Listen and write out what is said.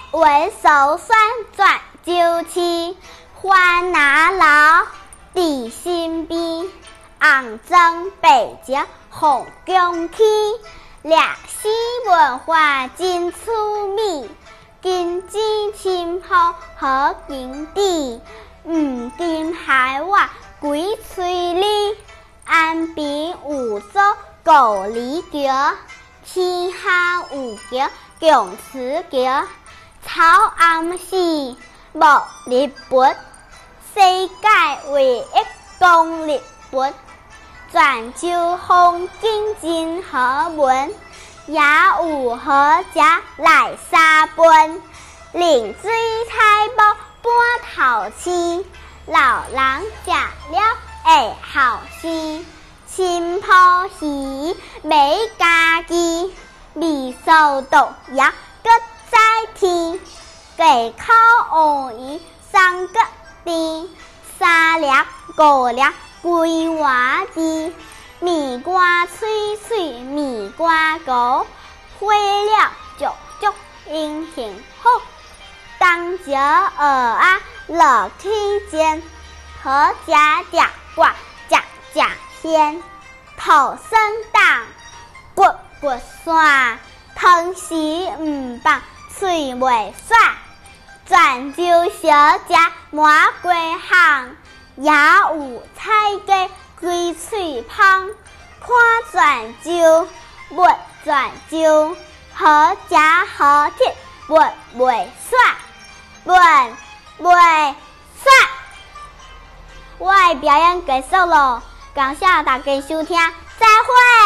为手酸转酒气，欢拿老地心悲，红装白脚红宫起，历史文化真趣味，金枝深厚好经典，黄金海外几翠里，安平有座高丽桥，天下有桥共此桥，草暗时无日本，世界唯一讲日本，泉州风景真好闻，也有好食来沙奔，冷水菜脯半头青，老人食了会好心，新泡鱼美家己，味素毒药搁在天，鸡口乌鱼三角甜，三粒五粒规碗甜，米瓜脆脆米瓜糕，花了足足英幸福，当朝蚵仔落天煎，好食食挂食食鲜，土生蛋骨骨酸，汤时唔放嘴袂爽，泉州小食满街巷，也有菜鸡龟脆芳，看泉州闻泉州，好食好吃闻袂爽，闻袂爽。我的表演结束了，感谢大家收听，再会。